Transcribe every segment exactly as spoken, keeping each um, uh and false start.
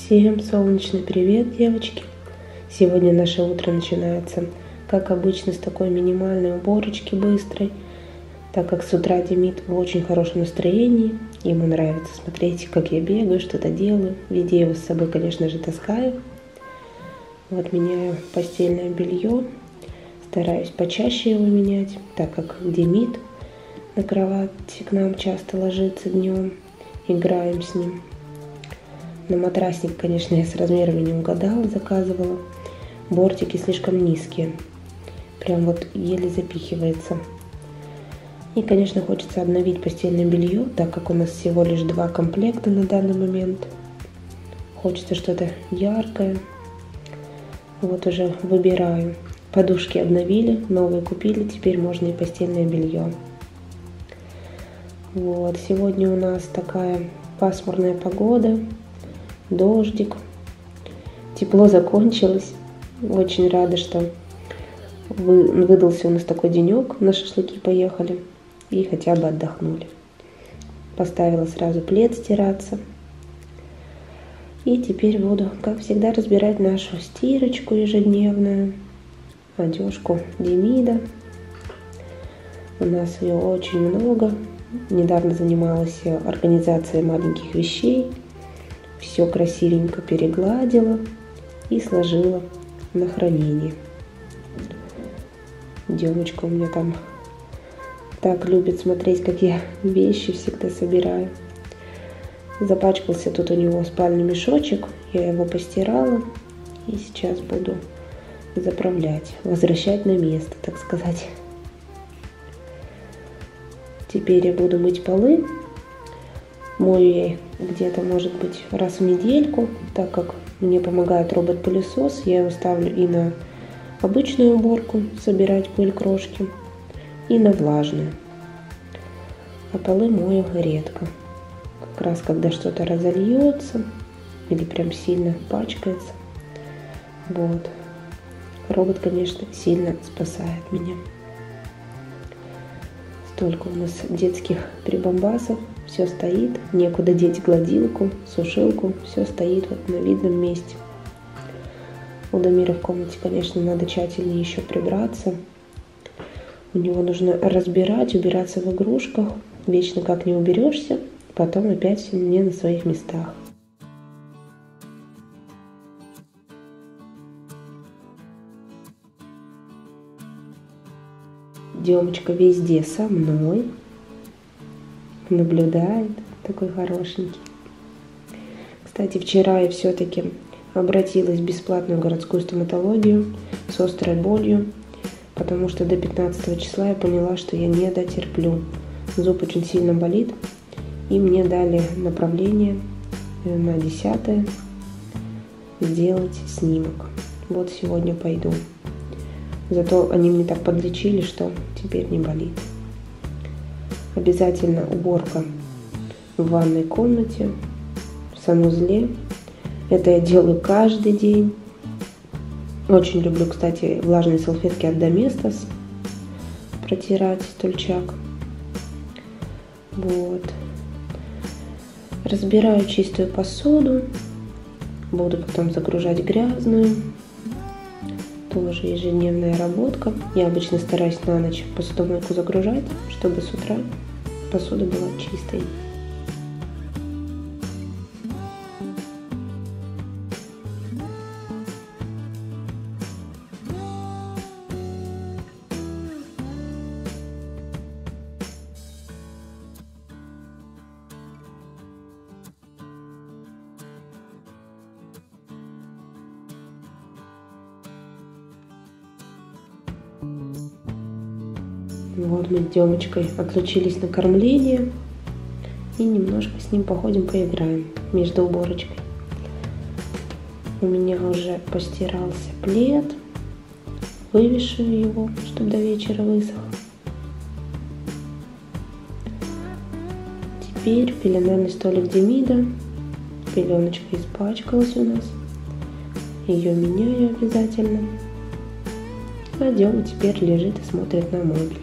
Всем солнечный привет, девочки! Сегодня наше утро начинается, как обычно, с такой минимальной уборочки быстрой, так как с утра Демид в очень хорошем настроении. Ему нравится смотреть, как я бегаю, что-то делаю. Везде его с собой, конечно же, таскаю. Вот меняю постельное белье, стараюсь почаще его менять, так как Демид на кровати к нам часто ложится днем, играем с ним. На матрасник, конечно, я с размерами не угадала, заказывала. Бортики слишком низкие, прям вот еле запихивается. И, конечно, хочется обновить постельное белье, так как у нас всего лишь два комплекта на данный момент. Хочется что-то яркое. Вот уже выбираю. Подушки обновили, новые купили, теперь можно и постельное белье. Вот, сегодня у нас такая пасмурная погода. Дождик. Тепло закончилось. Очень рада, что выдался у нас такой денек. На шашлыки поехали и хотя бы отдохнули. Поставила сразу плед стираться. И теперь буду, как всегда, разбирать нашу стирочку ежедневную. Одежку Демида. У нас ее очень много. Недавно занималась организацией маленьких вещей. Все красивенько перегладила и сложила на хранение. Девочка у меня там так любит смотреть, как я вещи всегда собираю. Запачкался тут у него спальный мешочек, я его постирала и сейчас буду заправлять, возвращать на место, так сказать. Теперь я буду мыть полы. Мою я где-то, может быть, раз в недельку, так как мне помогает робот-пылесос. Я его ставлю и на обычную уборку, собирать пыль, крошки, и на влажную. А полы мою редко. Как раз когда что-то разольется или прям сильно пачкается. Вот. Робот, конечно, сильно спасает меня. Столько у нас детских прибамбасов. Все стоит, некуда деть гладилку, сушилку, все стоит вот на видном месте. У Дамира в комнате, конечно, надо тщательнее еще прибраться. У него нужно разбирать, убираться в игрушках. Вечно как не уберешься, потом опять не на своих местах. Демочка везде со мной. Наблюдает, такой хорошенький. Кстати, вчера я все-таки обратилась в бесплатную городскую стоматологию с острой болью, потому что до пятнадцатого числа я поняла, что я не дотерплю. Зуб очень сильно болит, и мне дали направление на десятое сделать снимок. Вот сегодня пойду. Зато они мне так подлечили, что теперь не болит. Обязательно уборка в ванной комнате, в санузле. Это я делаю каждый день. Очень люблю, кстати, влажные салфетки от Доместос протирать стульчак. Вот. Разбираю чистую посуду. Буду потом загружать грязную. Тоже ежедневная работа. Я обычно стараюсь на ночь посудомойку загружать, чтобы с утра посуда была чистой. Вот мы с Демочкой отлучились на кормление и немножко с ним походим, поиграем между уборочкой. У меня уже постирался плед, вывешиваю его, чтобы до вечера высох. Теперь пеленальный столик Демида, пеленочка испачкалась у нас, ее меняю обязательно. А Дема теперь лежит и смотрит на мебель.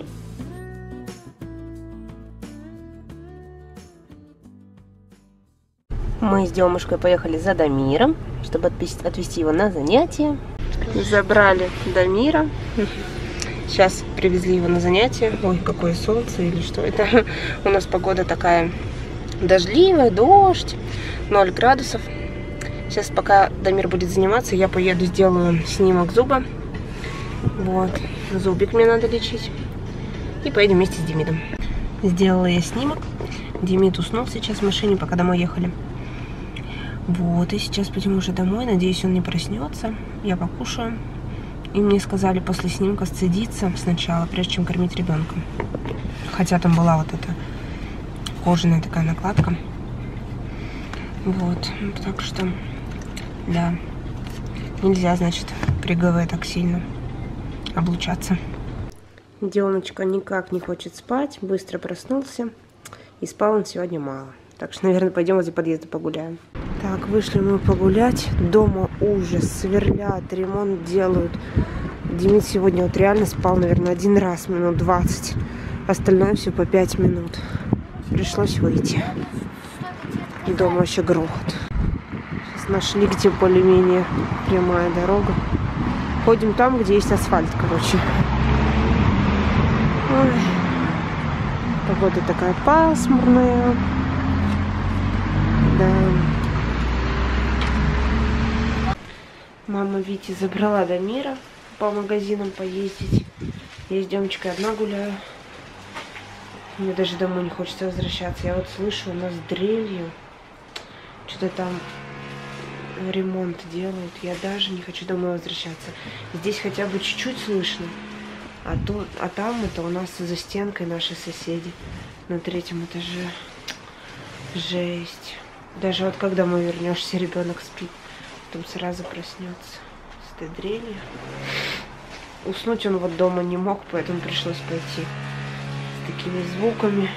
Мы с Демушкой поехали за Дамиром, чтобы отвезти его на занятия. Забрали Дамира. Сейчас привезли его на занятия. Ой, какое солнце или что это. У нас погода такая дождливая, дождь, ноль градусов. Сейчас, пока Дамир будет заниматься, я поеду, сделаю снимок зуба. Вот, зубик мне надо лечить. И поедем вместе с Демидом. Сделала я снимок. Демид уснул сейчас в машине, пока домой ехали. Вот, и сейчас пойдем уже домой. Надеюсь, он не проснется. Я покушаю. И мне сказали после снимка сцедиться сначала, прежде чем кормить ребенка. Хотя там была вот эта кожаная такая накладка. Вот, так что, да, нельзя, значит, при ГВ так сильно облучаться. Демочка никак не хочет спать, быстро проснулся. И спал он сегодня мало. Так что, наверное, пойдем возле подъезда погуляем. Так, вышли мы погулять. Дома ужас, сверлят, ремонт делают. Демид сегодня вот реально спал, наверное, один раз, минут двадцать. Остальное все по пять минут. Пришлось выйти. Дома вообще грохот. Сейчас нашли, где более-менее прямая дорога. Ходим там, где есть асфальт, короче. Ой. Погода такая пасмурная. Да. Мама Вити забрала Дамира по магазинам поездить. Я с Демочкой одна гуляю. Мне даже домой не хочется возвращаться. Я вот слышу, у нас дрелью что-то там ремонт делают. Я даже не хочу домой возвращаться. Здесь хотя бы чуть-чуть слышно. А, тут, а там это у нас за стенкой наши соседи на третьем этаже. Жесть. Даже вот когда мы вернешься, ребенок спит, потом сразу проснется с этой дрелью. Уснуть он вот дома не мог, поэтому пришлось пойти с такими звуками.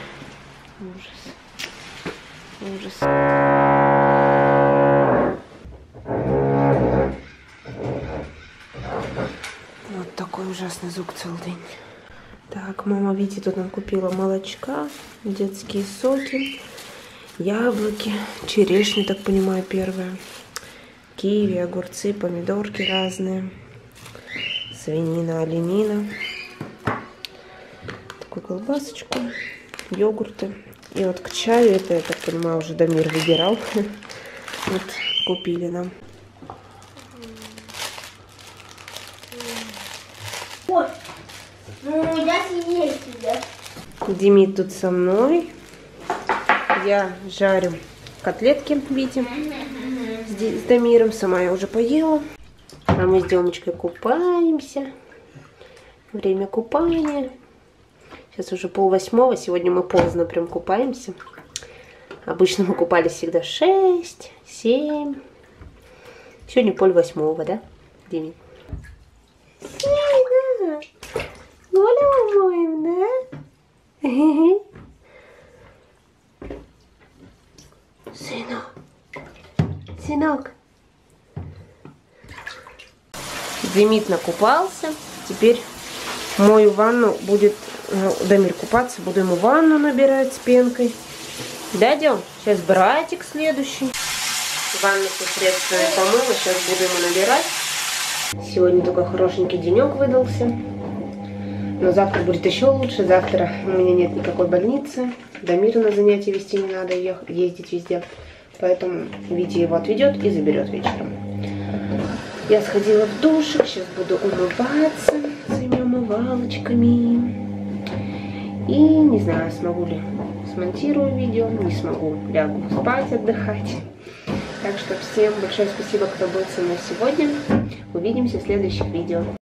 Ужас. Ужас. Вот такой ужасный звук целый день. Так, мама, видите, тут нам купила молочка, детские соки, яблоки, черешню, так понимаю, первая, киви, огурцы, помидорки разные, свинина, оленина, такую колбасочку, йогурты. И вот к чаю, это, я так понимаю, уже Дамир выбирал, вот купили нам. Ну, я съесть тебя. Демид тут со мной. Я жарю котлетки, видим, с Дамиром. Сама я уже поела. А мы с Демочкой купаемся. Время купания. Сейчас уже полвосьмого. Сегодня мы поздно прям купаемся. Обычно мы купались всегда шесть, семь. Сегодня полвосьмого, да, Демид? Гуляем, да? Сынок. Сынок. Демид накупался. Теперь мою ванну будет... Дамир купаться. Буду ему ванну набирать с пенкой. Да, Дем? Сейчас братик следующий. Ванну со средствами помыла. Сейчас буду ему набирать. Сегодня только хорошенький денек выдался. Но завтра будет еще лучше. Завтра у меня нет никакой больницы. Дамира на занятия вести не надо, ездить везде. Поэтому Витя его отведет и заберет вечером. Я сходила в душик. Сейчас буду умываться своими умывалочками. И не знаю, смогу ли смонтирую видео. Не смогу. Лягу спать, отдыхать. Так что всем большое спасибо, кто был со мной сегодня. Увидимся в следующих видео.